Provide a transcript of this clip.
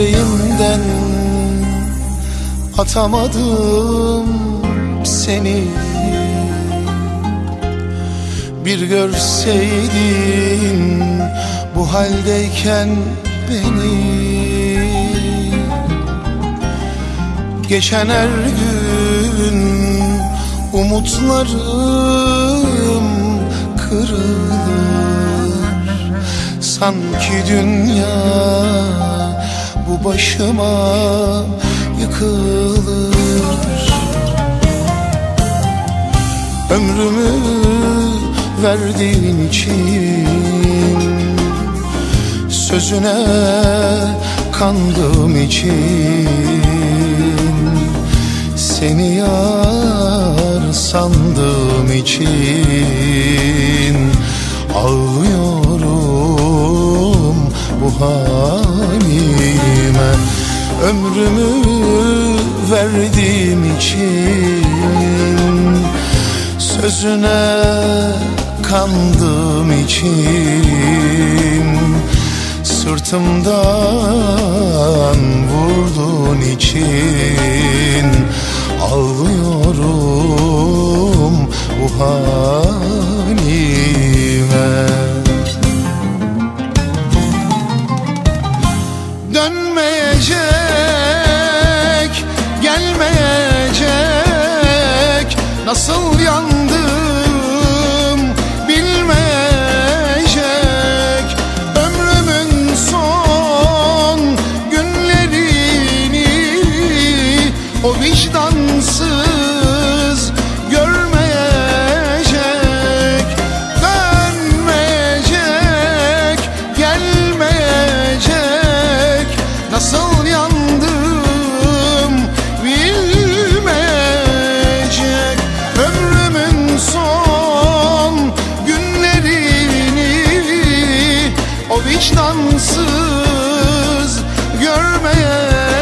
yüreğimden atamadım seni. Bir görseydin bu haldeyken beni, geçen her gün umutlarım kırılır. Sanki dünya bu başıma yıkılır. Ömrümü verdiğin için, sözüne kandığım için, seni yar sandığım için ağlıyorum bu halime. Ömrümü verdiğim için, sözüne kandığım için, sırtımdan vurduğun için ağlıyorum bu halime. Dönmeyecek, gelmeyecek, nasıl yandım bilmeyecek. Ömrümün son günlerini o vicdansız görmeyecek. Dönmeyecek, gelmeyecek, nasıl yandım bilmeyecek. Ömrümün son günlerini o vicdansız görmeyecek.